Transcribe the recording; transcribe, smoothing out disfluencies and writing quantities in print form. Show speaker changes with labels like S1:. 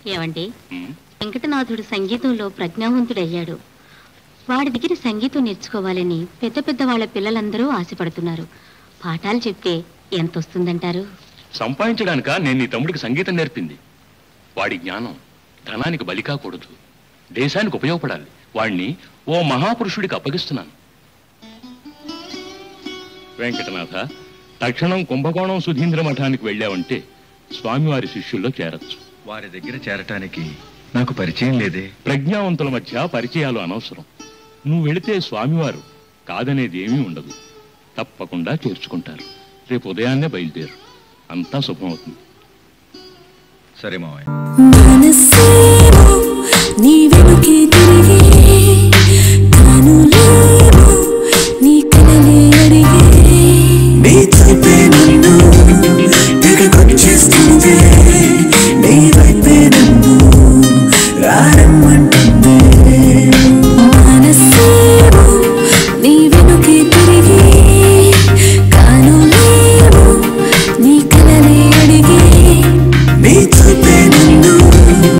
S1: ఏమండి, వెంకటనాథుడు సంగీతంలో ప్రజ్ఞావంతుడయ్యాడు. వాడి దగ్గర సంగీతం నేర్చుకోవాలని పెద్ద పెద్ద వాళ్ళ పిల్లలందరూ ఆశపడుతున్నారు. పాఠాలు చెప్తే ఎంత వస్తుందంటారు?
S2: సంపాదించడానిక నేను నీ తమ్ముడికి సంగీతం నేర్పింది. వాడి జ్ఞానం ధనానికి బలి కాకూడదు, దేశానికి ఉపయోగపడాలి. వాణ్ణి ఓ మహాపురుషుడికి అప్పగిస్తున్నాను. వెంకటనాథ, తక్షణం కుంభకోణం సుధీంద్ర మఠానికి వెళ్ళావంటే స్వామివారి శిష్యుల్లో చేరచ్చు.
S3: వారి దగ్గర చేరటానికి నాకు పరిచయం లేదే.
S2: ప్రజ్ఞావంతుల మధ్య పరిచయాలు అనవసరం. నువ్వు వెళితే స్వామివారు కాదనేది ఏమీ ఉండదు. తప్పకుండా చేర్చుకుంటారు. రేపు ఉదయాన్నే బయలుదేరు. అంతా శుభమవుతుంది.
S3: సరే మావయ్య.